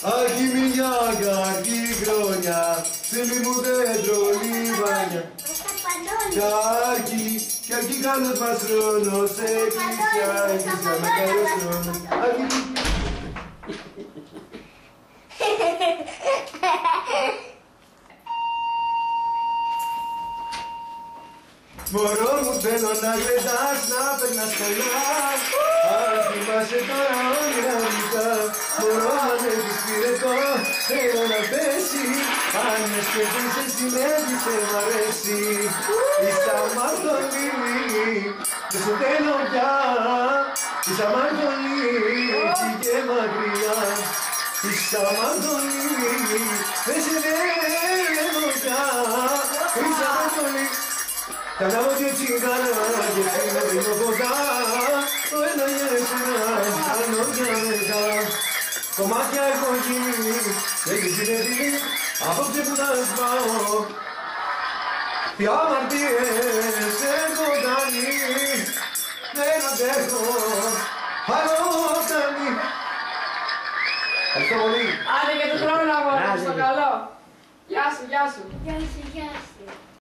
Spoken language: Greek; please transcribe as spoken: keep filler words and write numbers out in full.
Άχι μια καρκή χρόνια, σε μη μου δέντρο λιβάνια. Καρκή, καρκή κάνος μας χρόνος, εκκλησιά, εκκλησιά με καλός χρόνος. Μωρό μου θέλω να γλεντάς, να περνάς καλά. Αν θυμάσαι τώρα όνειρα μυϊκά. Μωρό αν έχεις πυρετό, θέλω να πέσει. Αν με σκεφτείς συνέβησε μ' αρέσει. Είσαι αμαρτωλή, δεν σε θέλω πια. Είσαι αμαρτωλή, πήγε μακριά. Είσαι αμαρτωλή, δεν σε θέλω πια. Είσαι αμαρτωλή. Κανάβω και τσιγάρα και φύγω λίγο κοντά. Το ένα για εσένα, άλλο για μετά. Κομμάτια έχω γίνει, έχεις συνεχθεί. Απόψε που θα σπάω. Τι αμαρτίες έχω κάνει. Δεν αντέχω, άλλο κάνει. Ευχαριστώ πολύ. Άντε και του χρόνου αγόρι, στο καλό. Γεια σου, γεια σου. Γεια σου, γεια σου.